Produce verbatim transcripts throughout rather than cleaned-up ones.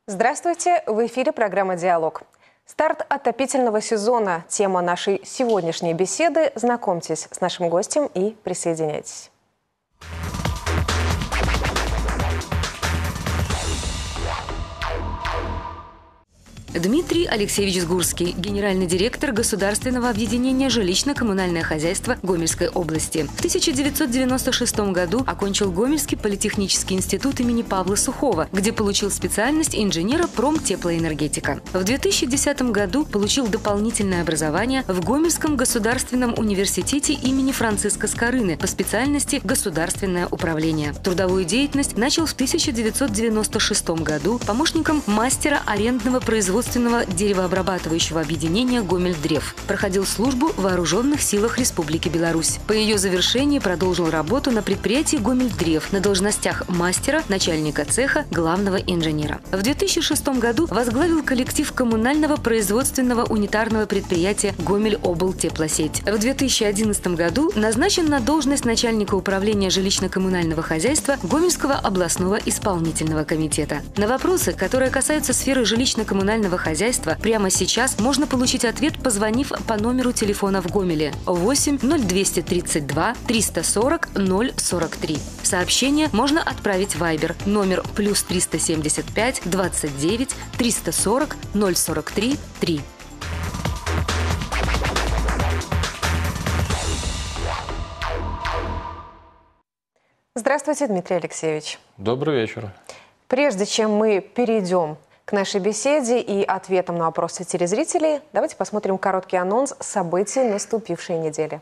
Здравствуйте! В эфире программа «Диалог». Старт отопительного сезона – тема нашей сегодняшней беседы. Знакомьтесь с нашим гостем и присоединяйтесь. Дмитрий Алексеевич Сгурский, генеральный директор Государственного объединения «Жилищно-коммунальное хозяйство» Гомельской области. В тысяча девятьсот девяносто шестом году окончил Гомельский политехнический институт имени Павла Сухого, где получил специальность инженера промтеплоэнергетика. В две тысячи десятом году получил дополнительное образование в Гомельском государственном университете имени Франциска Скорыны по специальности «Государственное управление». Трудовую деятельность начал в тысяча девятьсот девяносто шестом году помощником мастера арендного производства деревообрабатывающего объединения «Гомельдрев». Проходил службу в Вооруженных силах Республики Беларусь. По ее завершении продолжил работу на предприятии «Гомельдрев» на должностях мастера, начальника цеха, главного инженера. В две тысячи шестом году возглавил коллектив коммунального производственного унитарного предприятия «Гомель-облтеплосеть». В две тысячи одиннадцатом году назначен на должность начальника управления жилищно-коммунального хозяйства Гомельского областного исполнительного комитета. На вопросы, которые касаются сферы жилищно-коммунального хозяйства, прямо сейчас можно получить ответ, позвонив по номеру телефона в Гомеле восемь ноль двести тридцать два триста сорок ноль сорок три. Сообщение можно отправить в Вайбер номер плюс триста семьдесят пять двадцать девять триста сорок ноль сорок три три. Здравствуйте, Дмитрий Алексеевич. Добрый вечер. Прежде чем мы перейдем к нашей беседе и ответам на вопросы телезрителей, давайте посмотрим короткий анонс событий наступившей недели.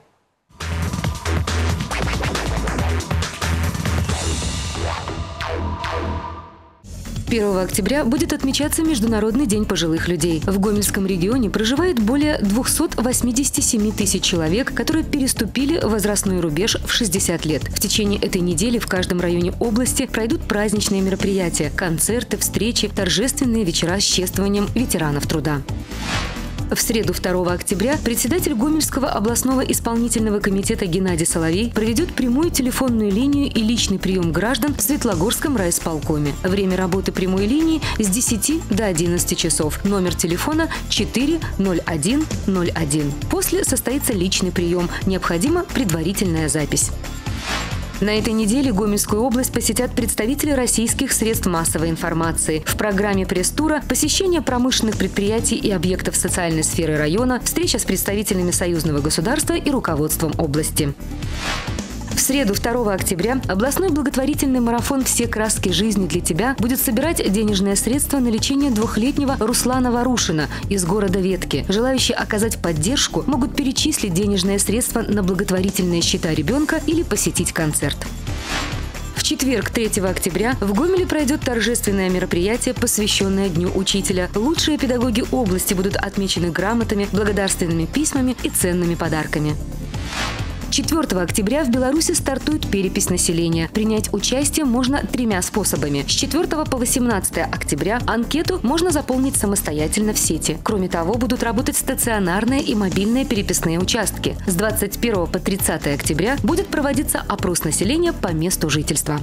первого октября будет отмечаться Международный день пожилых людей. В Гомельском регионе проживает более двухсот восьмидесяти семи тысяч человек, которые переступили возрастной рубеж в шестьдесят лет. В течение этой недели в каждом районе области пройдут праздничные мероприятия, концерты, встречи, торжественные вечера с чествованием ветеранов труда. В среду второго октября председатель Гомельского областного исполнительного комитета Геннадий Соловей проведет прямую телефонную линию и личный прием граждан в Светлогорском райисполкоме. Время работы прямой линии с десяти до одиннадцати часов. Номер телефона четыре ноль один ноль один. После состоится личный прием. Необходима предварительная запись. На этой неделе Гомельскую область посетят представители российских средств массовой информации. В программе пресс-тура посещение промышленных предприятий и объектов социальной сферы района, встреча с представителями союзного государства и руководством области. В среду второго октября областной благотворительный марафон «Все краски жизни для тебя» будет собирать денежные средства на лечение двухлетнего Руслана Ворушина из города Ветки. Желающие оказать поддержку могут перечислить денежные средства на благотворительные счета ребенка или посетить концерт. В четверг, третьего октября, в Гомеле пройдет торжественное мероприятие, посвященное Дню учителя. Лучшие педагоги области будут отмечены грамотами, благодарственными письмами и ценными подарками. четвёртого октября в Беларуси стартует перепись населения. Принять участие можно тремя способами. С четвёртого по восемнадцатое октября анкету можно заполнить самостоятельно в сети. Кроме того, будут работать стационарные и мобильные переписные участки. С двадцать первого по тридцатое октября будет проводиться опрос населения по месту жительства.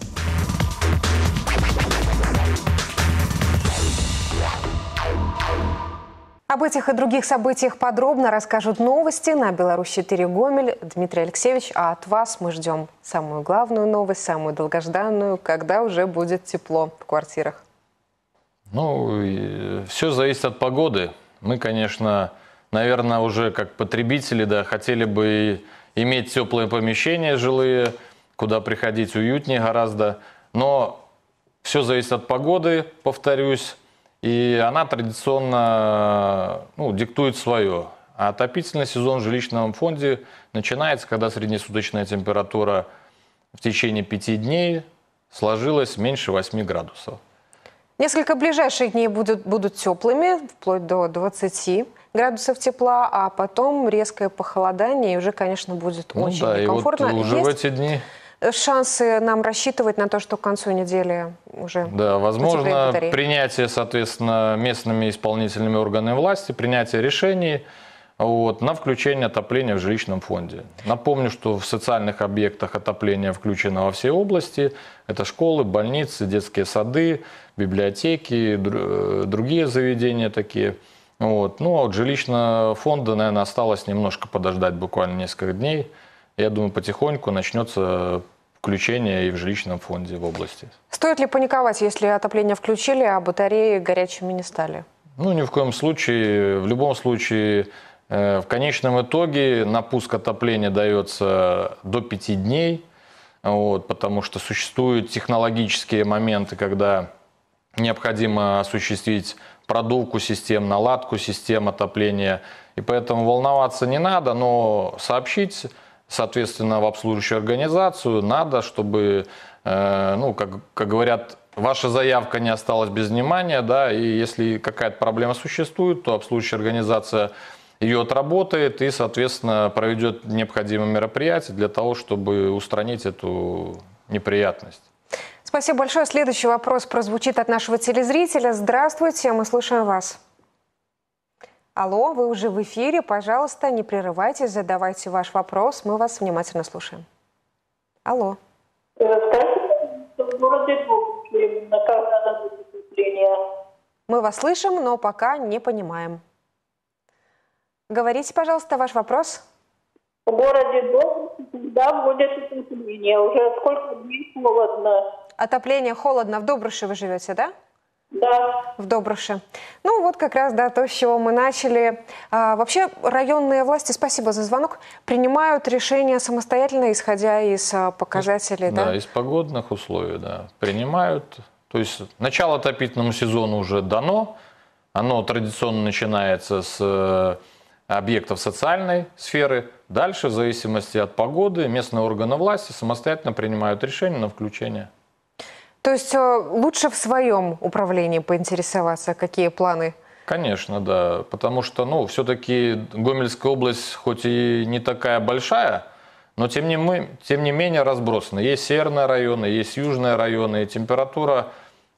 Об этих и других событиях подробно расскажут новости на Беларусь четыре Гомель. Дмитрий Алексеевич, а от вас мы ждем самую главную новость, самую долгожданную, когда уже будет тепло в квартирах. Ну, все зависит от погоды. Мы, конечно, наверное, уже как потребители, да, хотели бы иметь теплые помещения жилые, куда приходить уютнее гораздо. Но все зависит от погоды, повторюсь. И она традиционно ну, диктует свое. А отопительный сезон в жилищном фонде начинается, когда среднесуточная температура в течение пяти дней сложилась меньше восьми градусов. Несколько ближайших дней будут, будут теплыми, вплоть до двадцати градусов тепла, а потом резкое похолодание, и уже, конечно, будет ну, очень да, некомфортно. И вот уже Есть... в эти дни... шансы нам рассчитывать на то, что к концу недели уже... Да, возможно, принятие, соответственно, местными исполнительными органами власти, принятие решений вот, на включение отопления в жилищном фонде. Напомню, что в социальных объектах отопление включено во все области. Это школы, больницы, детские сады, библиотеки, другие заведения такие. Вот. Ну, а от жилищного фонда, наверное, осталось немножко подождать, буквально несколько дней. Я думаю, потихоньку начнется включение и в жилищном фонде в области. Стоит ли паниковать, если отопление включили, а батареи горячими не стали? Ну, ни в коем случае. В любом случае, в конечном итоге на пуск отопления дается до пяти дней, вот, потому что существуют технологические моменты, когда необходимо осуществить продувку систем, наладку систем отопления. И поэтому волноваться не надо, но сообщить, соответственно, в обслуживающую организацию надо, чтобы, э, ну, как, как говорят, ваша заявка не осталась без внимания, да, и если какая-то проблема существует, то обслуживающая организация ее отработает и, соответственно, проведет необходимые мероприятия для того, чтобы устранить эту неприятность. Спасибо большое. Следующий вопрос прозвучит от нашего телезрителя. Здравствуйте, мы слушаем вас. Алло, вы уже в эфире. Пожалуйста, не прерывайтесь, задавайте ваш вопрос. Мы вас внимательно слушаем. Алло. В городе Добруши, когда будет отопление? Мы вас слышим, но пока не понимаем. Говорите, пожалуйста, ваш вопрос. В городе Добруши, когда будет отопление? Уже сколько дней холодно? Отопление холодно. В Добруше вы живете, да? Да. В Добруше. Ну вот как раз, да, то, с чего мы начали. А, вообще районные власти, спасибо за звонок, принимают решения самостоятельно, исходя из а, показателей, да? Да, из погодных условий, да, принимают. То есть начало отопительному сезону уже дано. Оно традиционно начинается с объектов социальной сферы. Дальше, в зависимости от погоды, местные органы власти самостоятельно принимают решение на включение. То есть лучше в своем управлении поинтересоваться, какие планы? Конечно, да. Потому что, ну, все-таки Гомельская область, хоть и не такая большая, но тем не, мы, тем не менее разбросана. Есть северные районы, есть южные районы, и температура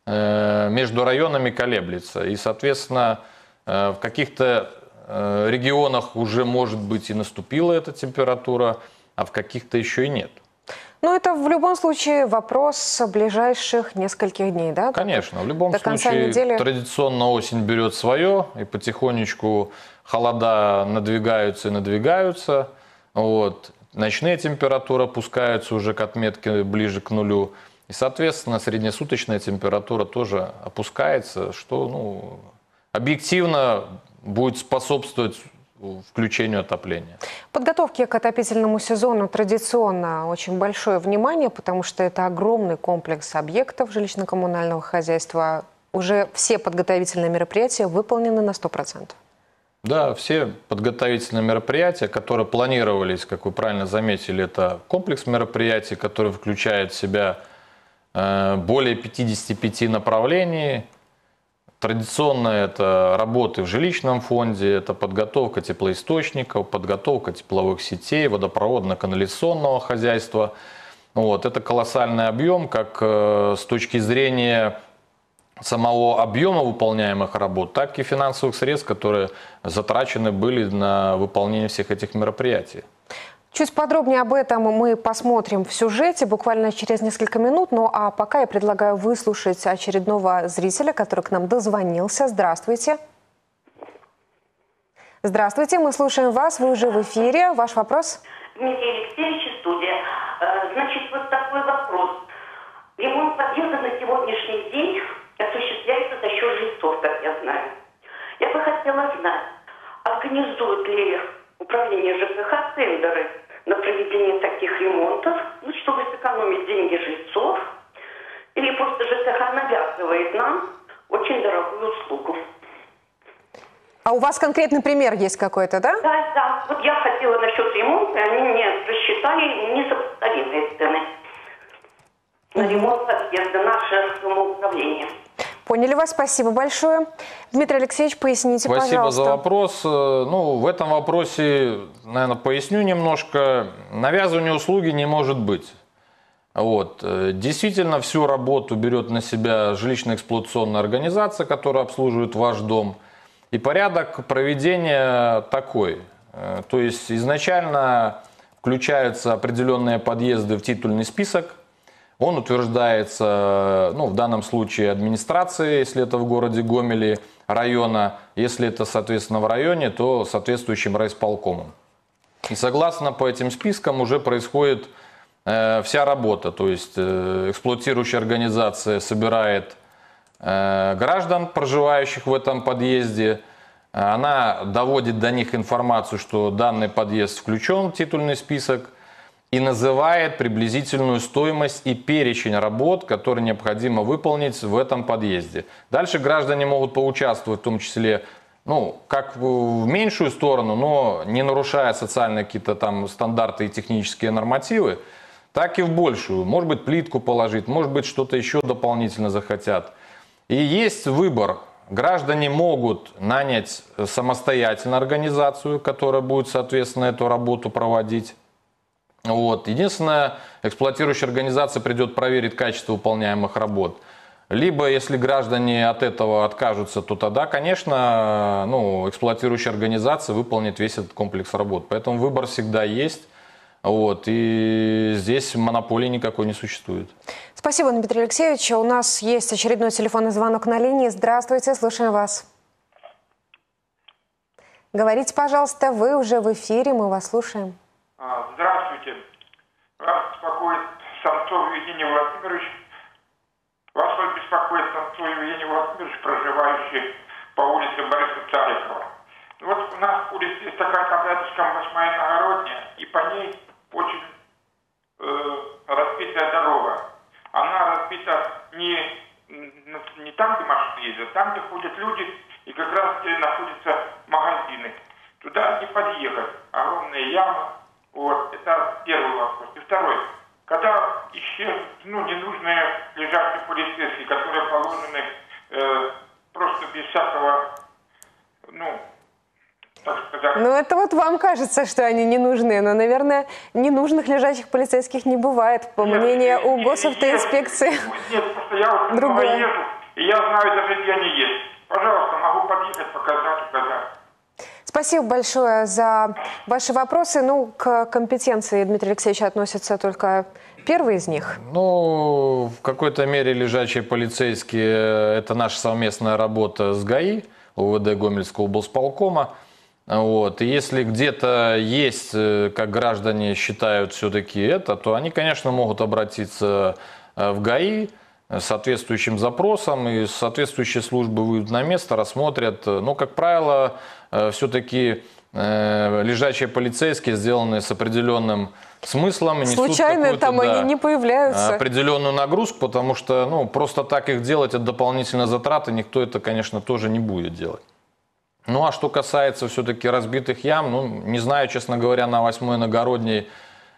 э, между районами колеблется. И, соответственно, э, в каких-то э, регионах уже, может быть, и наступила эта температура, а в каких-то еще и нет. Ну, это в любом случае вопрос ближайших нескольких дней, да? Конечно, в любом До конца случае недели. Традиционно осень берет свое, и потихонечку холода надвигаются и надвигаются. Вот. Ночные температуры опускаются уже к отметке ближе к нулю. И, соответственно, среднесуточная температура тоже опускается, что, ну, объективно будет способствовать включению отопления. Подготовке к отопительному сезону традиционно очень большое внимание, потому что это огромный комплекс объектов жилищно-коммунального хозяйства. Уже все подготовительные мероприятия выполнены на сто процентов. Да, все подготовительные мероприятия, которые планировались, как вы правильно заметили, это комплекс мероприятий, который включает в себя более пятидесяти пяти направлений. Традиционно это работы в жилищном фонде, это подготовка теплоисточников, подготовка тепловых сетей, водопроводно-канализационного хозяйства. Вот. Это колоссальный объем, как э, с точки зрения самого объема выполняемых работ, так и финансовых средств, которые затрачены были на выполнение всех этих мероприятий. Чуть подробнее об этом мы посмотрим в сюжете буквально через несколько минут. Ну а пока я предлагаю выслушать очередного зрителя, который к нам дозвонился. Здравствуйте. Здравствуйте, мы слушаем вас. Вы уже в эфире. Ваш вопрос? Дмитрий Алексеевич, студия. Значит, вот такой вопрос. Ремонт подъезда на сегодняшний день осуществляется за счет жильцов, как я знаю. Я бы хотела знать, организует ли управление ЖКХ тендеры на проведение таких ремонтов, ну, чтобы сэкономить деньги жильцов, или просто ЖКХ навязывает нам очень дорогую услугу. А у вас конкретный пример есть какой-то, да? Да, да. Вот я хотела насчет ремонта, они мне рассчитали несопоставимые цены на ремонт подъезда наше самоуправление. Поняли вас, спасибо большое. Дмитрий Алексеевич, поясните, Спасибо пожалуйста. Спасибо за вопрос. Ну, в этом вопросе, наверное, поясню немножко. Навязывания услуги не может быть. Вот. Действительно, всю работу берет на себя жилищно-эксплуатационная организация, которая обслуживает ваш дом. И порядок проведения такой. То есть изначально включаются определенные подъезды в титульный список. Он утверждается, ну, в данном случае администрацией, если это в городе Гомеле, района. Если это, соответственно, в районе, то соответствующим райисполкомом. И согласно по этим спискам уже происходит э, вся работа. То есть э, эксплуатирующая организация собирает э, граждан, проживающих в этом подъезде. Она доводит до них информацию, что данный подъезд включен в титульный список. И называет приблизительную стоимость и перечень работ, которые необходимо выполнить в этом подъезде. Дальше граждане могут поучаствовать, в том числе, ну, как в меньшую сторону, но не нарушая социальные какие-то там стандарты и технические нормативы, так и в большую. Может быть, плитку положить, может быть, что-то еще дополнительно захотят. И есть выбор. Граждане могут нанять самостоятельно организацию, которая будет, соответственно, эту работу проводить. Вот. Единственное, эксплуатирующая организация придет проверить качество выполняемых работ. Либо, если граждане от этого откажутся, то тогда, конечно, ну, эксплуатирующая организация выполнит весь этот комплекс работ. Поэтому выбор всегда есть. Вот. И здесь монополии никакой не существует. Спасибо, Дмитрий Алексеевич. У нас есть очередной телефонный звонок на линии. Здравствуйте, слушаем вас. Говорите, пожалуйста, вы уже в эфире, мы вас слушаем. Здравствуйте. Вас беспокоит Самцов Евгений Владимирович. Вас беспокоит Самцов Евгений Владимирович, проживающий по улице Бориса Царикова. Вот у нас в улице есть такая таблеточка восьмая Иногородняя, и по ней очень э, разбитая дорога. Она разбита не, не там, где машины ездят, там, где ходят люди, и как раз где находятся магазины. Туда не подъехать. Огромные ямы. Вот, это первый вопрос. И второй. Когда исчезнут, ну, ненужные лежачие полицейские, которые положены э, просто без всякого, ну, так сказать... Ну, это вот вам кажется, что они не нужны, но, наверное, ненужных лежачих полицейских не бывает, по нет, мнению у госавтоинспекции. Нет, нет, просто я вот много езжу, и я знаю даже, где они есть. Пожалуйста, могу подъехать, показать, указать. Спасибо большое за ваши вопросы. Ну, к компетенции Дмитрия Алексеевича относятся только первые из них. Ну, в какой-то мере лежачие полицейские – это наша совместная работа с ГАИ, УВД Гомельского облсполкома. Вот. И если где-то есть, как граждане считают все-таки это, то они, конечно, могут обратиться в ГАИ с соответствующим запросом, и соответствующие службы выйдут на место, рассмотрят. Но, как правило, все-таки лежачие полицейские сделаны с определенным смыслом. Случайно там да, они не появляются. Определенную нагрузку, потому что ну, просто так их делать – это дополнительные затраты, никто это, конечно, тоже не будет делать. Ну а что касается все-таки разбитых ям, ну не знаю, честно говоря, на восьмой Иногородней,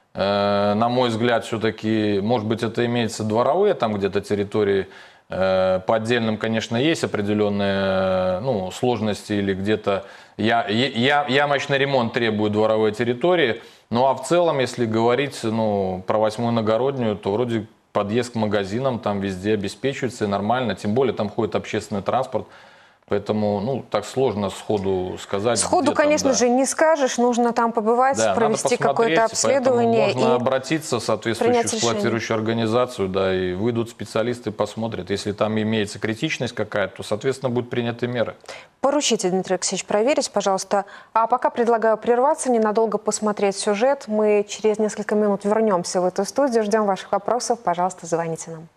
э, на мой взгляд, все-таки, может быть, это имеется дворовые там где-то территории, э, по отдельным, конечно, есть определенные ну, сложности или где-то я, я, ямочный ремонт требует дворовой территории. Ну а в целом, если говорить ну, про восьмую Иногороднюю, то вроде подъезд к магазинам там везде обеспечивается и нормально, тем более там ходит общественный транспорт. Поэтому, ну, так сложно сходу сказать. Сходу, конечно там, да. же, не скажешь. Нужно там побывать, да, провести какое-то обследование. Можно и обратиться в соответствующую эксплуатирующую организацию, да, и выйдут специалисты, посмотрят. Если там имеется критичность какая-то, то, соответственно, будут приняты меры. Поручите, Дмитрий Алексеевич, проверить, пожалуйста. А пока предлагаю прерваться, ненадолго посмотреть сюжет. Мы через несколько минут вернемся в эту студию. Ждем ваших вопросов. Пожалуйста, звоните нам.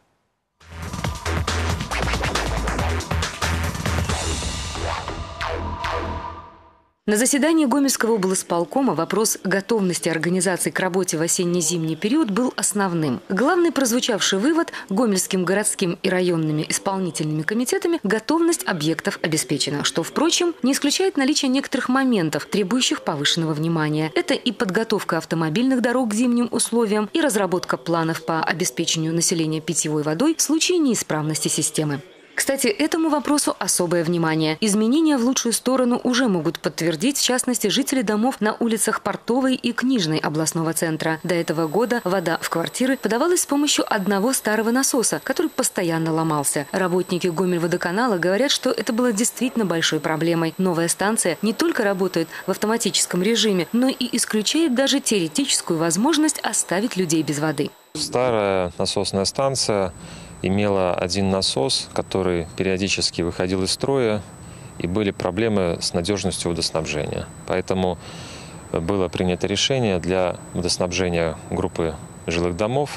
На заседании Гомельского облсполкома вопрос готовности организации к работе в осенне-зимний период был основным. Главный прозвучавший вывод – гомельским городским и районными исполнительными комитетами готовность объектов обеспечена, что, впрочем, не исключает наличие некоторых моментов, требующих повышенного внимания. Это и подготовка автомобильных дорог к зимним условиям, и разработка планов по обеспечению населения питьевой водой в случае неисправности системы. Кстати, этому вопросу особое внимание. Изменения в лучшую сторону уже могут подтвердить, в частности, жители домов на улицах Портовой и Книжной областного центра. До этого года вода в квартиры подавалась с помощью одного старого насоса, который постоянно ломался. Работники Гомельводоканала говорят, что это было действительно большой проблемой. Новая станция не только работает в автоматическом режиме, но и исключает даже теоретическую возможность оставить людей без воды. Старая насосная станция имела один насос, который периодически выходил из строя, и были проблемы с надежностью водоснабжения. Поэтому было принято решение для водоснабжения группы жилых домов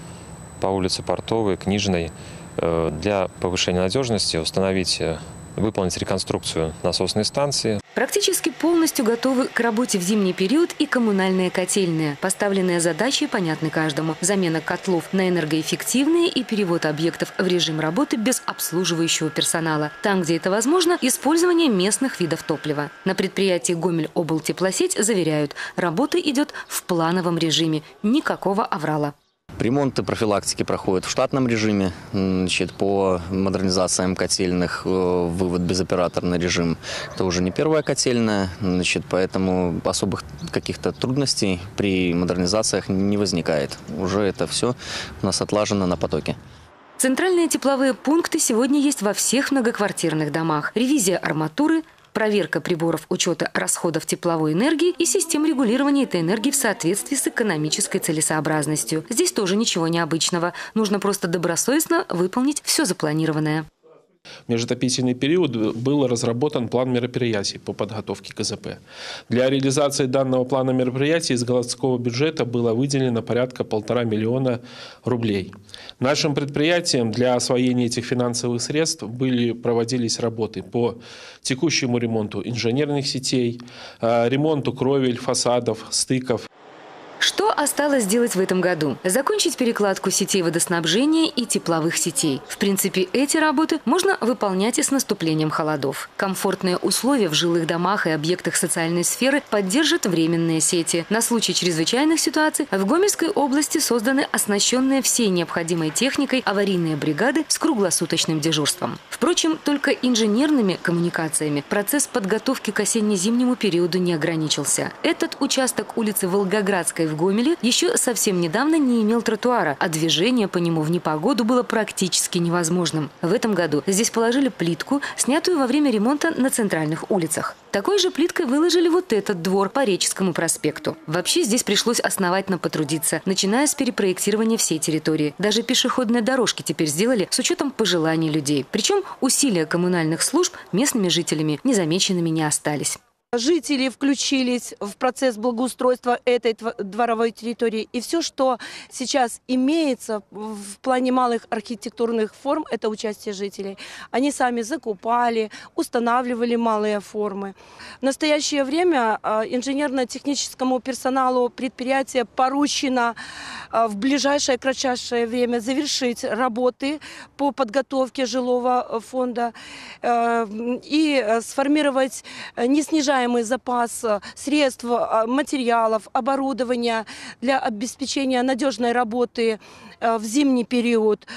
по улице Портовой, Книжной, для повышения надежности установить, выполнить реконструкцию насосной станции. Практически полностью готовы к работе в зимний период и коммунальные котельные. Поставленные задачи понятны каждому. Замена котлов на энергоэффективные и перевод объектов в режим работы без обслуживающего персонала. Там, где это возможно, использование местных видов топлива. На предприятии Гомель-облтеплосеть заверяют, работа идет в плановом режиме. Никакого аврала. Ремонты профилактики проходят в штатном режиме. Значит, по модернизациям котельных вывод безоператорный режим. Это уже не первая котельная, значит, поэтому особых каких-то трудностей при модернизациях не возникает. Уже это все у нас отлажено на потоке. Центральные тепловые пункты сегодня есть во всех многоквартирных домах. Ревизия арматуры, проверка приборов учета расходов тепловой энергии и систем регулирования этой энергии в соответствии с экономической целесообразностью. Здесь тоже ничего необычного. Нужно просто добросовестно выполнить все запланированное. В межотопительный период был разработан план мероприятий по подготовке к КЗП. Для реализации данного плана мероприятий из городского бюджета было выделено порядка полтора миллиона рублей. Нашим предприятиям для освоения этих финансовых средств были, проводились работы по текущему ремонту инженерных сетей, ремонту кровель, фасадов, стыков. Что осталось сделать в этом году? Закончить перекладку сетей водоснабжения и тепловых сетей. В принципе, эти работы можно выполнять и с наступлением холодов. Комфортные условия в жилых домах и объектах социальной сферы поддержат временные сети. На случай чрезвычайных ситуаций в Гомельской области созданы оснащенные всей необходимой техникой аварийные бригады с круглосуточным дежурством. Впрочем, только инженерными коммуникациями процесс подготовки к осенне-зимнему периоду не ограничился. Этот участок улицы Волгоградской в Гомеле еще совсем недавно не имел тротуара, а движение по нему в непогоду было практически невозможным. В этом году здесь положили плитку, снятую во время ремонта на центральных улицах. Такой же плиткой выложили вот этот двор по Реческому проспекту. Вообще здесь пришлось основательно потрудиться, начиная с перепроектирования всей территории. Даже пешеходные дорожки теперь сделали с учетом пожеланий людей. Причем усилия коммунальных служб местными жителями незамеченными не остались. Жители включились в процесс благоустройства этой дворовой территории. И все, что сейчас имеется в плане малых архитектурных форм, это участие жителей. Они сами закупали, устанавливали малые формы. В настоящее время инженерно-техническому персоналу предприятия поручено в ближайшее кратчайшее время завершить работы по подготовке жилого фонда и сформировать неснижаемый запас средств, материалов, оборудования для обеспечения надежной работы в зимний период.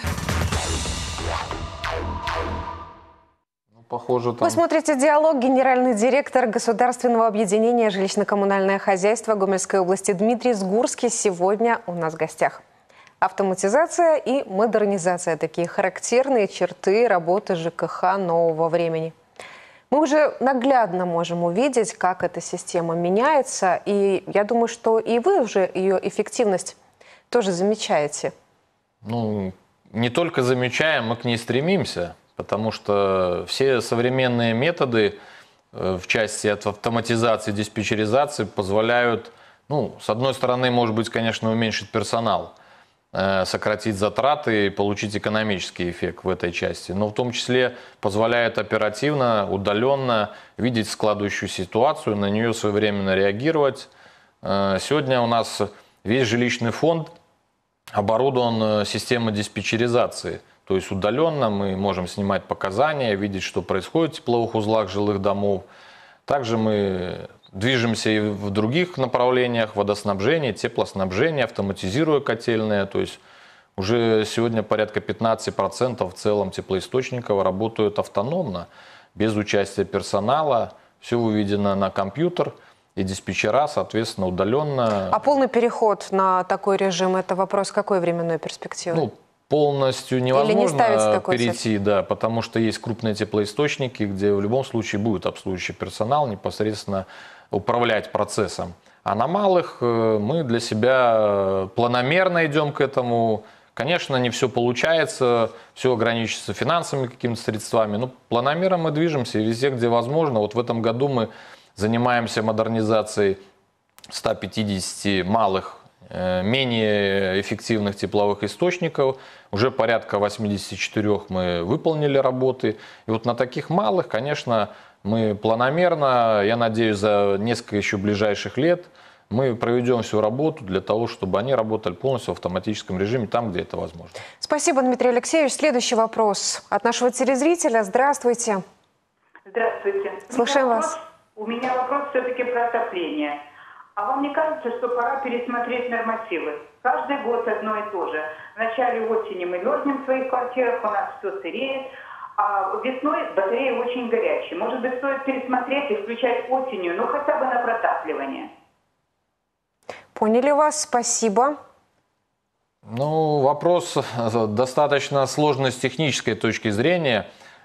Похоже, там... Вы смотрите «Диалог». Генеральный директор Государственного объединения «Жилищно-коммунальное хозяйство» Гомельской области Дмитрий Сгурский сегодня у нас в гостях. Автоматизация и модернизация – такие характерные черты работы ЖКХ нового времени. Мы уже наглядно можем увидеть, как эта система меняется, и я думаю, что и вы уже ее эффективность тоже замечаете. Ну, не только замечаем, мы к ней стремимся, потому что все современные методы в части автоматизации, диспетчеризации позволяют, ну, с одной стороны, может быть, конечно, уменьшить персонал, сократить затраты и получить экономический эффект в этой части. Но в том числе позволяет оперативно, удаленно видеть складывающуюся ситуацию, на нее своевременно реагировать. Сегодня у нас весь жилищный фонд оборудован системой диспетчеризации. То есть удаленно мы можем снимать показания, видеть, что происходит в тепловых узлах жилых домов. Также мы движемся и в других направлениях: водоснабжение, теплоснабжение, автоматизируя котельные. То есть Уже сегодня порядка пятнадцати процентов в целом теплоисточников работают автономно, без участия персонала. Все выведено на компьютер, и диспетчера, соответственно, удаленно. А полный переход на такой режим – это вопрос какой временной перспективы? Ну, полностью невозможно не перейти, цель? да, потому что есть крупные теплоисточники, где в любом случае будет обслуживающий персонал непосредственно управлять процессом. А на малых мы для себя планомерно идем к этому. Конечно, не все получается, все ограничится финансовыми какими-то средствами, но планомерно мы движемся, и везде, где возможно. Вот в этом году мы занимаемся модернизацией ста пятидесяти малых, менее эффективных тепловых источников. Уже порядка восьмидесяти четырёх мы выполнили работы. И вот на таких малых, конечно, мы планомерно, я надеюсь, за несколько еще ближайших лет мы проведем всю работу для того, чтобы они работали полностью в автоматическом режиме, там, где это возможно. Спасибо, Дмитрий Алексеевич. Следующий вопрос от нашего телезрителя. Здравствуйте. Здравствуйте. Слушаем у вас. Вопрос, у меня вопрос все-таки про отопление. А вам не кажется, что пора пересмотреть нормативы? Каждый год одно и то же. В начале осени мы мерзнем в своих квартирах, у нас все сыреет, а весной батареи очень горячие. Может быть, стоит пересмотреть и включать осенью, ну хотя бы на протапливание? Поняли вас, спасибо. Ну, вопрос достаточно сложный с технической точки зрения,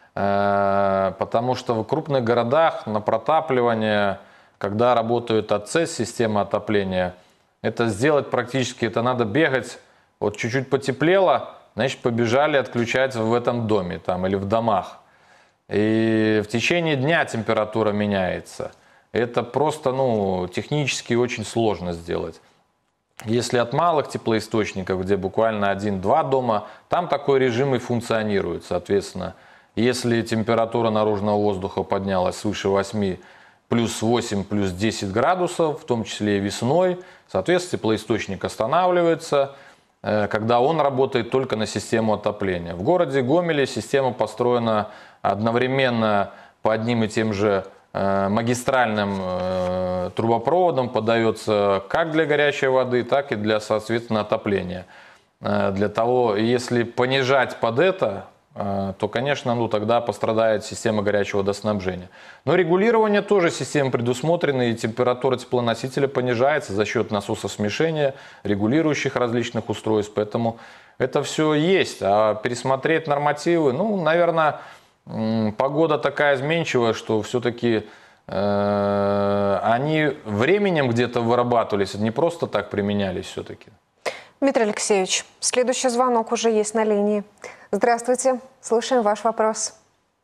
потому что в крупных городах на протапливание, когда работает АЦЭС, система отопления, это сделать практически, это надо бегать, вот чуть-чуть потеплело, значит, побежали отключать в этом доме там, или в домах. И в течение дня температура меняется. Это просто, ну, технически очень сложно сделать. Если от малых теплоисточников, где буквально один-два дома, там такой режим и функционирует, соответственно. Если температура наружного воздуха поднялась свыше восьми, плюс восемь, плюс десять градусов, в том числе и весной, соответственно, теплоисточник останавливается, когда он работает только на систему отопления. В городе Гомеле система построена одновременно по одним и тем же магистральным э, трубопроводом, подается как для горячей воды, так и для, соответственно, отопления. Э, для того, если понижать под это, э, то, конечно, ну, тогда пострадает система горячего водоснабжения. Но регулирование тоже системы предусмотрено, и температура теплоносителя понижается за счет насосов смешения, регулирующих различных устройств. Поэтому это все есть. А пересмотреть нормативы, ну, наверное, погода такая изменчивая, что все-таки э, они временем где-то вырабатывались, не просто так применялись все-таки. Дмитрий Алексеевич, следующий звонок уже есть на линии. Здравствуйте, слушаем ваш вопрос.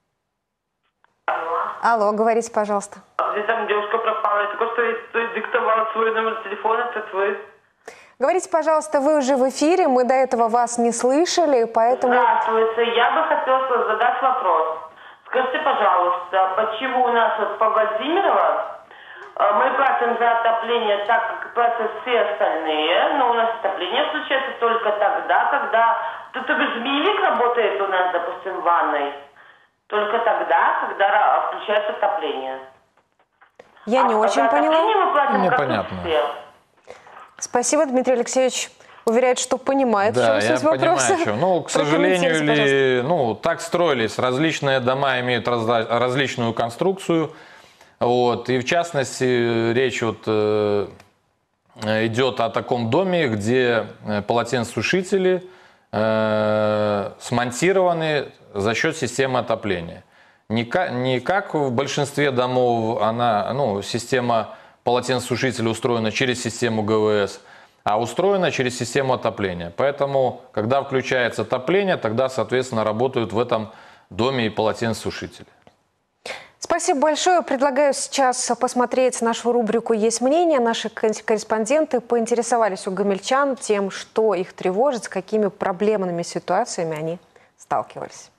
Алло. Алло, говорите, пожалуйста. Здесь там девушка пропала, я только что ей диктовала свой номер телефона, это вы. Говорите, пожалуйста, вы уже в эфире, мы до этого вас не слышали, поэтому... Здравствуйте, я бы хотела задать вопрос. Скажите, пожалуйста, почему у нас вот по Владимирово мы платим за отопление так, как платят все остальные, но у нас отопление случается только тогда, когда... То, то бишь змеевик работает у нас, допустим, в ванной, только тогда, когда включается отопление. Я не а очень поняла. Мы платим, непонятно. как все. Спасибо, Дмитрий Алексеевич уверяет, что понимает, да, в чем суть вопроса. Понимаю, ну, к сожалению, или, ну, так строились. Различные дома имеют разла различную конструкцию. Вот, и в частности, речь вот, э, идет о таком доме, где полотенцесушители э, смонтированы за счет системы отопления. Не как, не как в большинстве домов она, ну, система полотенцесушителя устроена через систему ГВС, а устроена через систему отопления. Поэтому, когда включается отопление, тогда, соответственно, работают в этом доме и полотенцесушители. Спасибо большое. Предлагаю сейчас посмотреть нашу рубрику «Есть мнение». Наши корреспонденты поинтересовались у гомельчан тем, что их тревожит, с какими проблемными ситуациями они сталкивались.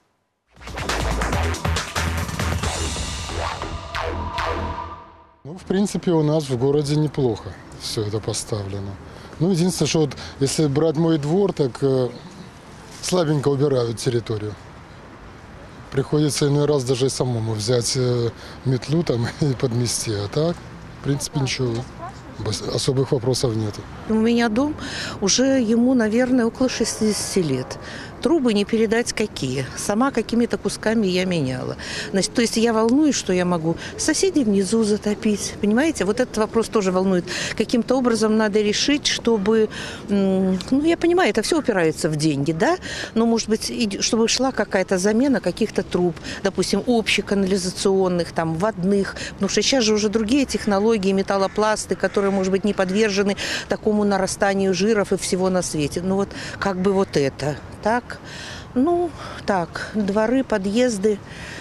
Ну, в принципе, у нас в городе неплохо все это поставлено. Ну, единственное, что вот, если брать мой двор, так э, слабенько убирают территорию. Приходится иной раз даже и самому взять э, метлу там и подмести. А так, в принципе, ничего. особых вопросов нет. У меня дом уже ему, наверное, около шестидесяти лет. Трубы не передать какие. Сама какими-то кусками я меняла. Значит, то есть я волнуюсь, что я могу соседей внизу затопить. Понимаете? Вот этот вопрос тоже волнует. Каким-то образом надо решить, чтобы... Ну, я понимаю, это все упирается в деньги, да? Но, может быть, чтобы шла какая-то замена каких-то труб. Допустим, общеканализационных, там, водных. Потому что сейчас же уже другие технологии, металлопласты, которые, может быть, не подвержены такому нарастанию жиров и всего на свете. Ну, вот как бы вот это... Так, ну, так, дворы, подъезды.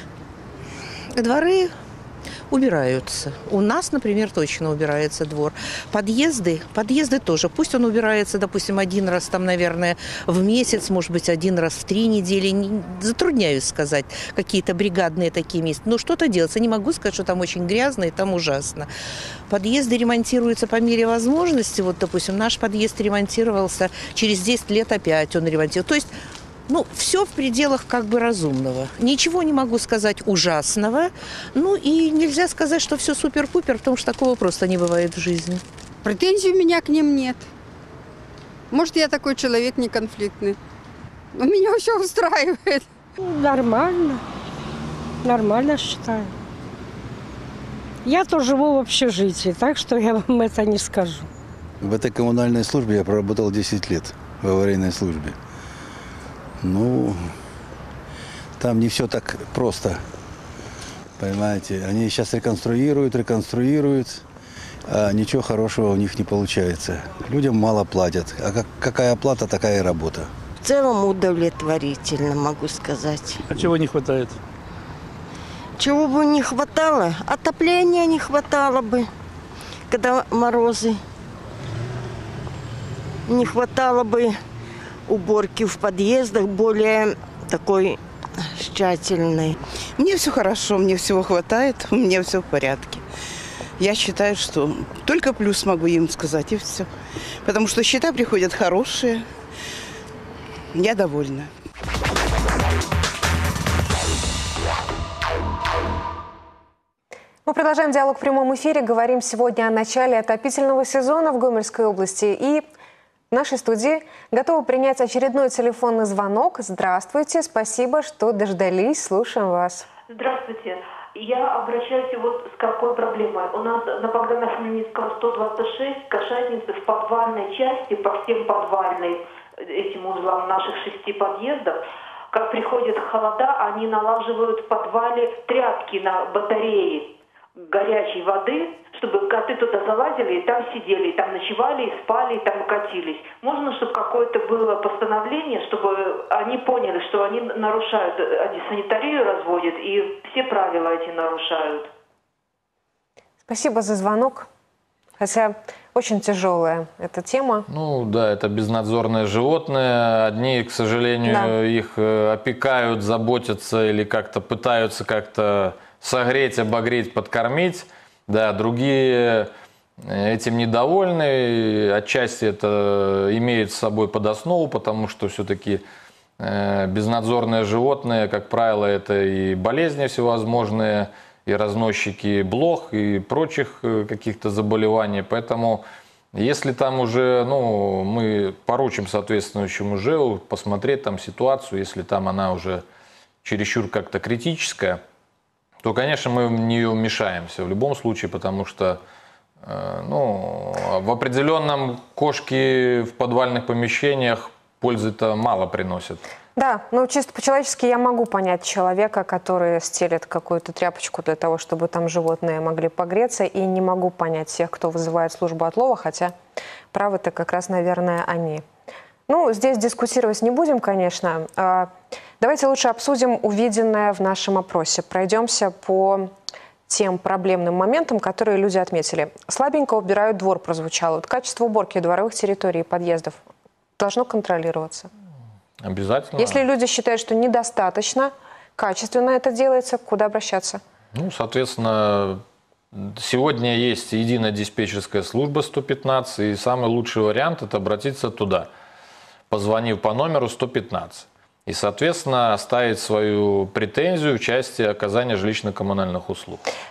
Дворы убираются. У нас, например, точно убирается двор. Подъезды, подъезды тоже. Пусть он убирается, допустим, один раз там, наверное, в месяц, может быть, один раз в три недели. Не, затрудняюсь сказать, какие-то бригадные такие места. Но что-то делается. Не могу сказать, что там очень грязно и там ужасно. Подъезды ремонтируются по мере возможности. Вот, допустим, наш подъезд ремонтировался, через десять лет опять он ремонтировался. То есть, ну, все в пределах как бы разумного. Ничего не могу сказать ужасного. Ну, и нельзя сказать, что все супер-пупер, потому что такого просто не бывает в жизни. Претензий у меня к ним нет. Может, я такой человек не конфликтный. Но меня все устраивает. Нормально. Нормально считаю. Я-то живу в общежитии, так что я вам это не скажу. В этой коммунальной службе я проработал десять лет, в аварийной службе. Ну, там не все так просто, понимаете. Они сейчас реконструируют, реконструируют, а ничего хорошего у них не получается. Людям мало платят, а как, какая оплата, такая и работа. В целом удовлетворительно, могу сказать. А чего не хватает? Чего бы не хватало? Отопления не хватало бы, когда морозы. Не хватало бы уборки в подъездах более такой тщательной. Мне все хорошо, мне всего хватает, у меня все в порядке. Я считаю, что только плюс могу им сказать, и все. Потому что счета приходят хорошие. Я довольна. Мы продолжаем диалог в прямом эфире. Говорим сегодня о начале отопительного сезона в Гомельской области. И в нашей студии готовы принять очередной телефонный звонок. Здравствуйте, спасибо, что дождались. Слушаем вас. Здравствуйте. Я обращаюсь вот с какой проблемой. У нас на Богдана Хмельницкого сто двадцать шесть кошатницы в подвальной части, по всем подвальным этим узлам наших шести подъездов. Как приходят холода, они налаживают в подвале тряпки на батареи горячей воды, чтобы коты туда залазили и там сидели, и там ночевали, и спали, и там катились. Можно, чтобы какое-то было постановление, чтобы они поняли, что они нарушают, они санитарию разводят, и все правила эти нарушают. Спасибо за звонок. Хотя очень тяжелая эта тема. Ну да, это безнадзорное животное. Одни, к сожалению, да. их опекают, заботятся или как-то пытаются как-то согреть, обогреть, подкормить. Да, другие этим недовольны. Отчасти это имеет с собой подоснову, потому что все-таки безнадзорное животное, как правило, это и болезни всевозможные, и разносчики блох, и прочих каких-то заболеваний. Поэтому, если там уже, ну, мы поручим соответствующему ЖЭУ посмотреть там ситуацию, если там она уже чересчур как-то критическая, то, конечно, мы в нее вмешаемся в любом случае, потому что, ну, в определенном кошки в подвальных помещениях пользы-то мало приносят. Да, ну чисто по-человечески я могу понять человека, который стелит какую-то тряпочку для того, чтобы там животные могли погреться, и не могу понять тех, кто вызывает службу отлова, хотя правы-то как раз, наверное, они. Ну, здесь дискутировать не будем, конечно. Давайте лучше обсудим увиденное в нашем опросе. Пройдемся по тем проблемным моментам, которые люди отметили. Слабенько убирают двор, прозвучало. Вот качество уборки дворовых территорий и подъездов должно контролироваться. Обязательно. Если люди считают, что недостаточно качественно это делается, куда обращаться? Ну, соответственно, сегодня есть единая диспетчерская служба сто пятнадцать, и самый лучший вариант – это обратиться туда, позвонив по номеру сто пятнадцать. И, соответственно, оставить свою претензию в части оказания жилищно-коммунальных услуг.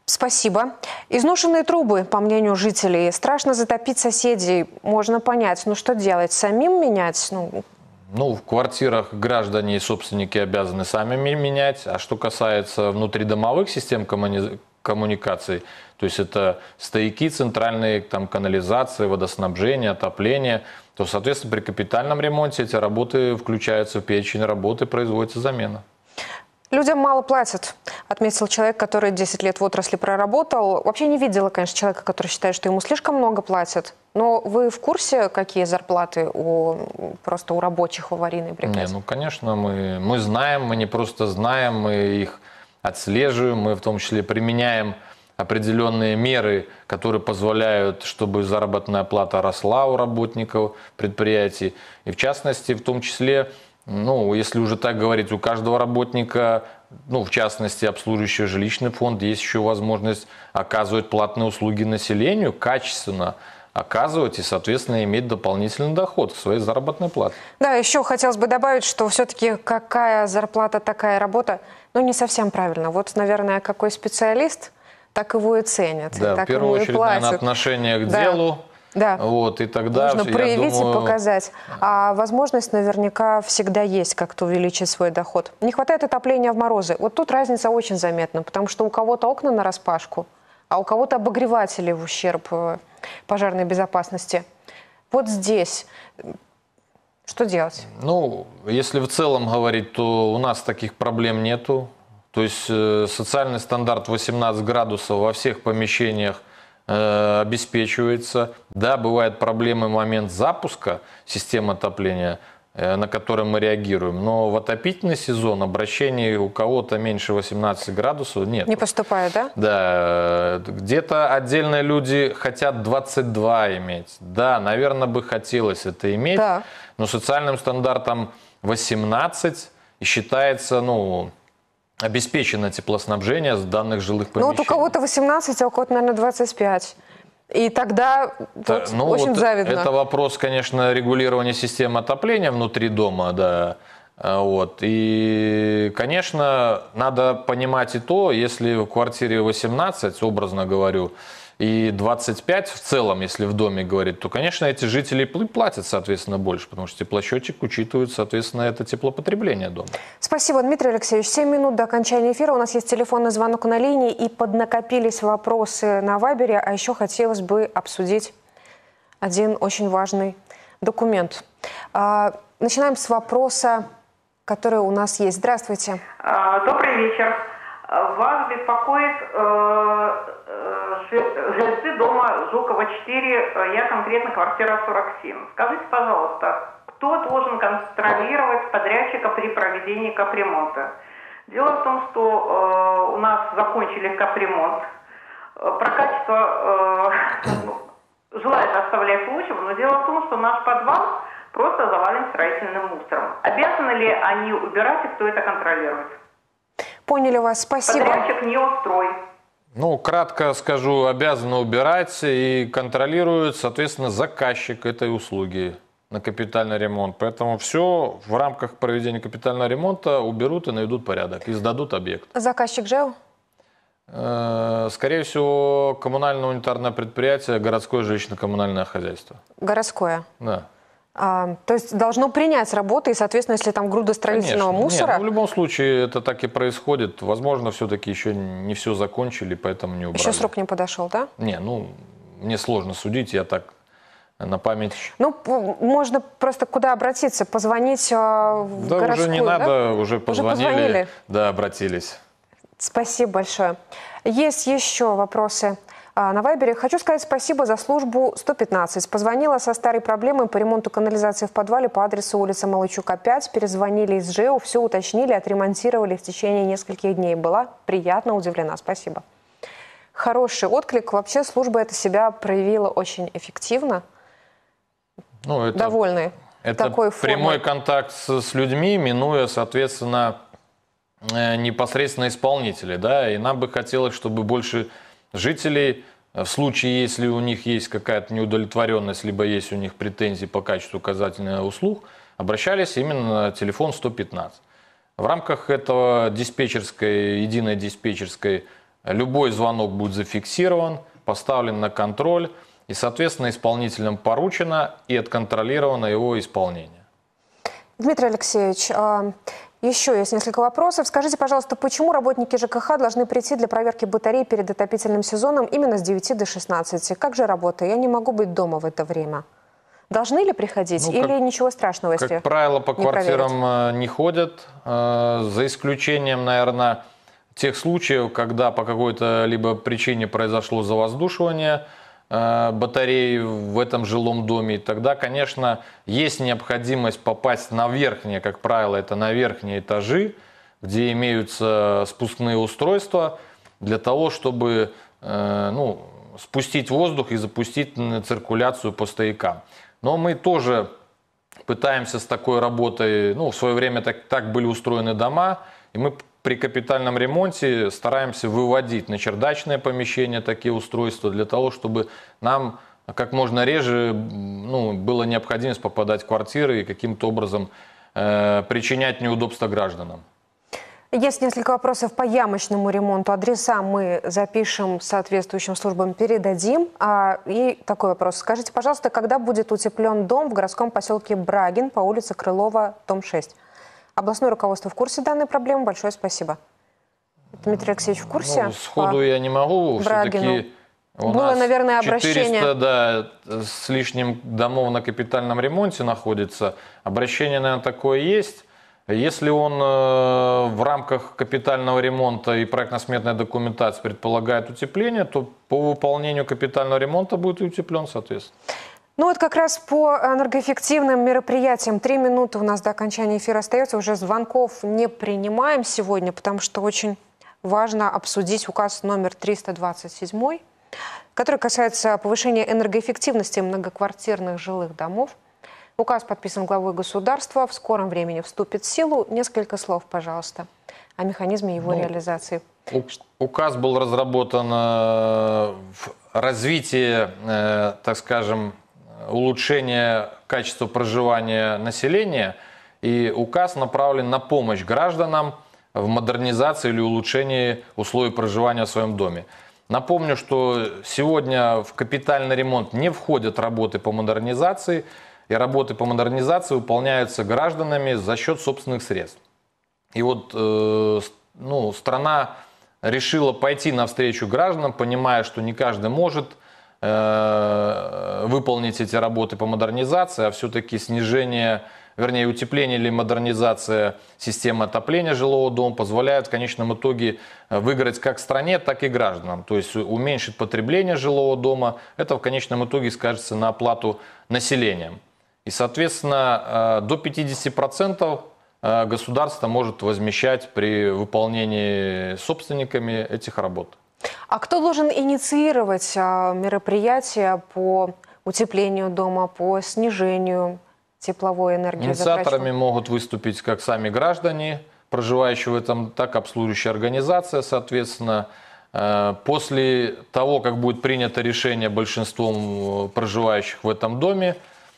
Спасибо. Изношенные трубы, по мнению жителей, страшно затопить соседей, можно понять. Но что делать? Самим менять? Ну, ну в квартирах граждане и собственники обязаны сами менять. А что касается внутридомовых систем коммуни... коммуникаций, то есть это стояки центральные, там, канализации, водоснабжение, отопление, то, соответственно, при капитальном ремонте эти работы включаются в перечень работы, производится замена. Людям мало платят, отметил человек, который десять лет в отрасли проработал. Вообще не видела, конечно, человека, который считает, что ему слишком много платят. Но вы в курсе, какие зарплаты у, просто у рабочих в аварийной бригаде? Не, ну, конечно, мы, мы знаем, мы не просто знаем, мы их отслеживаем, мы в том числе применяем определенные меры, которые позволяют, чтобы заработная плата росла у работников предприятий. И в частности, в том числе, ну, если уже так говорить, у каждого работника, ну, в частности, обслуживающего жилищный фонд, есть еще возможность оказывать платные услуги населению, качественно оказывать и, соответственно, иметь дополнительный доход к своей заработной плате. Да, еще хотелось бы добавить, что все-таки какая зарплата, такая работа, ну, не совсем правильно. Вот, наверное, какой специалист, так его и ценят. Да, и так в первую ему очередь, и платят. наверное, отношение к да. делу. Да. Вот, и тогда, нужно проявить думаю... и показать. А возможность наверняка всегда есть как-то увеличить свой доход. Не хватает отопления в морозы. Вот тут разница очень заметна, потому что у кого-то окна нараспашку, а у кого-то обогреватели в ущерб пожарной безопасности. Вот здесь что делать? Ну, если в целом говорить, то у нас таких проблем нету. То есть э, социальный стандарт восемнадцать градусов во всех помещениях э, обеспечивается. Да, бывают проблемы в момент запуска системы отопления, э, на которые мы реагируем. Но в отопительный сезон обращений у кого-то меньше восемнадцати градусов нет. Не поступает, да? Да. Где-то отдельные люди хотят двадцать два иметь. Да, наверное, бы хотелось это иметь. Да. Но социальным стандартом восемнадцать и считается, ну, обеспечено теплоснабжение с данных жилых помещений. Ну вот у кого-то восемнадцать, а у кого-то, наверное, двадцать пять. И тогда да, вот, ну, очень вот завидно. Это вопрос, конечно, регулирования системы отопления внутри дома, да. Вот. И, конечно, надо понимать и то, если в квартире восемнадцать, образно говорю, и двадцать пять в целом, если в доме говорить, то, конечно, эти жители платят, соответственно, больше, потому что теплосчетчик учитывает, соответственно, это теплопотребление дома. Спасибо, Дмитрий Алексеевич. семь минут до окончания эфира. У нас есть телефонный звонок на линии, и поднакопились вопросы на Вайбере, а еще хотелось бы обсудить один очень важный документ. Начинаем с вопроса, который у нас есть. Здравствуйте. Добрый вечер. Вас беспокоит э, э, жильцы дома Жукова четыре, я конкретно квартира сорок семь. Скажите, пожалуйста, кто должен контролировать подрядчика при проведении капремонта? Дело в том, что э, у нас закончили капремонт. Про качество э, желает оставлять случаем, но дело в том, что наш подвал просто завален строительным мусором. Обязаны ли они убирать и кто это контролирует? Поняли вас, спасибо. Подрядчик не устрой. Ну, кратко скажу, обязаны убирать и контролируют, соответственно, заказчик этой услуги на капитальный ремонт. Поэтому все в рамках проведения капитального ремонта уберут и наведут порядок, и сдадут объект. Заказчик ЖЭУ? Скорее всего, коммунальное унитарное предприятие, городское жилищно-коммунальное хозяйство. Городское? Да. А, то есть должно принять работу, и, соответственно, если там груда строительного Конечно. мусора... Нет, ну, в любом случае это так и происходит. Возможно, все-таки еще не все закончили, поэтому не убрали. Еще срок не подошел, да? Не, ну, мне сложно судить, я так на память. Ну, можно просто куда обратиться? Позвонить в да, городскую, уже не да? надо, уже позвонили, уже позвонили? Да, обратились. Спасибо большое. Есть еще вопросы на Вайбере. Хочу сказать спасибо за службу сто пятнадцать. Позвонила со старой проблемой по ремонту канализации в подвале по адресу улица Малычука пять. Перезвонили из ЖЭУ, все уточнили, отремонтировали в течение нескольких дней. Была приятно удивлена. Спасибо. Хороший отклик. Вообще служба эта себя проявила очень эффективно. Ну, это, довольны это такой прямой формой. контакт с, с людьми, минуя, соответственно, непосредственно исполнителей. Да? И нам бы хотелось, чтобы больше жителей, в случае, если у них есть какая-то неудовлетворенность, либо есть у них претензии по качеству оказательных услуг, обращались именно на телефон сто пятнадцать. В рамках этого диспетчерской, единой диспетчерской любой звонок будет зафиксирован, поставлен на контроль, и, соответственно, исполнителям поручено и отконтролировано его исполнение. Дмитрий Алексеевич, еще есть несколько вопросов. Скажите, пожалуйста, почему работники ЖКХ должны прийти для проверки батарей перед отопительным сезоном именно с девяти до шестнадцати? Как же работа? Я не могу быть дома в это время. Должны ли приходить? Ну, или как, ничего страшного, если Как правило, по не квартирам проверить? не ходят, за исключением, наверное, тех случаев, когда по какой-то либо причине произошло завоздушивание батареи в этом жилом доме. Тогда, конечно, есть необходимость попасть на верхние, как правило, это на верхние этажи, где имеются спускные устройства, для того, чтобы ну, спустить воздух и запустить циркуляцию по стоякам. Но мы тоже пытаемся с такой работой, ну, в свое время так, так были устроены дома, и мы при капитальном ремонте стараемся выводить на чердачное помещение такие устройства, для того, чтобы нам как можно реже ну, была необходимость попадать в квартиры и каким-то образом э, причинять неудобства гражданам. Есть несколько вопросов по ямочному ремонту. Адреса мы запишем соответствующим службам, передадим. А, и такой вопрос. Скажите, пожалуйста, когда будет утеплен дом в городском поселке Брагин по улице Крылова, дом шесть? Областное руководство в курсе данной проблемы. Большое спасибо. Дмитрий Алексеевич в курсе? Ну, сходу я не могу. Все-таки у Было, нас наверное, обращение. четыреста да, с лишним домов на капитальном ремонте находится. Обращение, наверное, такое есть. Если он э, в рамках капитального ремонта и проектно-сметной документации предполагает утепление, то по выполнению капитального ремонта будет утеплен, соответственно. Ну вот как раз по энергоэффективным мероприятиям. Три минуты у нас до окончания эфира остается. Уже звонков не принимаем сегодня, потому что очень важно обсудить указ номер триста двадцать семь, который касается повышения энергоэффективности многоквартирных жилых домов. Указ подписан главой государства, в скором времени вступит в силу. Несколько слов, пожалуйста, о механизме его ну, реализации. Указ был разработан в развитии, так скажем, улучшения качества проживания населения. И указ направлен на помощь гражданам в модернизации или улучшении условий проживания в своем доме. Напомню, что сегодня в капитальный ремонт не входят работы по модернизации. И работы по модернизации выполняются гражданами за счет собственных средств. И вот э, ну, страна решила пойти навстречу гражданам, понимая, что не каждый может э, выполнить эти работы по модернизации, а все-таки снижение, вернее утепление или модернизация системы отопления жилого дома позволяет в конечном итоге выиграть как стране, так и гражданам. То есть уменьшить потребление жилого дома. Это в конечном итоге скажется на оплату населением. И, соответственно, до пятидесяти процентов государство может возмещать при выполнении собственниками этих работ. А кто должен инициировать мероприятия по утеплению дома, по снижению тепловой энергии? Инициаторами могут выступить как сами граждане, проживающие в этом, так и обслуживающая организация, соответственно. После того, как будет принято решение большинством проживающих в этом доме,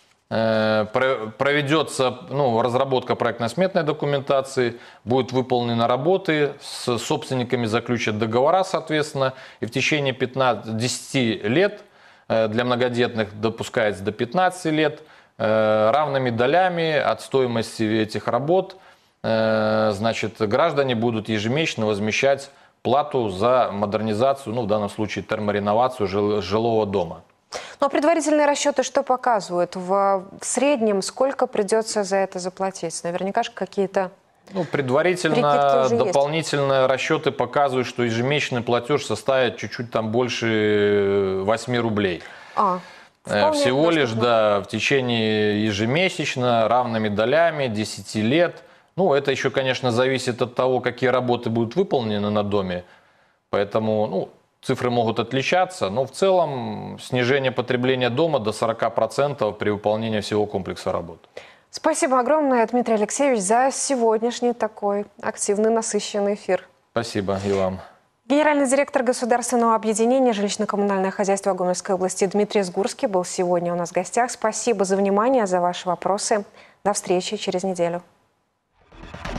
проведется ну, разработка проектно-сметной документации, будут выполнены работы, с собственниками заключат договора, соответственно, и в течение пятнадцати лет, для многодетных допускается до пятнадцати лет, равными долями от стоимости этих работ, значит, граждане будут ежемесячно возмещать плату за модернизацию, ну, в данном случае термореновацию жилого дома. Но предварительные расчеты что показывают? В, в среднем сколько придется за это заплатить? Наверняка же какие-то... Ну, предварительно дополнительные есть. Расчеты показывают, что ежемесячный платеж составит чуть-чуть там больше восьми рублей. А, Всего лишь, да, в течение ежемесячно, равными долями, десяти лет. Ну, это еще, конечно, зависит от того, какие работы будут выполнены на доме. Поэтому, ну, цифры могут отличаться, но в целом снижение потребления дома до сорока процентов при выполнении всего комплекса работ. Спасибо огромное, Дмитрий Алексеевич, за сегодняшний такой активный, насыщенный эфир. Спасибо и вам. Генеральный директор Государственного объединения «Жилищно-коммунальное хозяйство» Гомельской области Дмитрий Сгурский был сегодня у нас в гостях. Спасибо за внимание, за ваши вопросы. До встречи через неделю.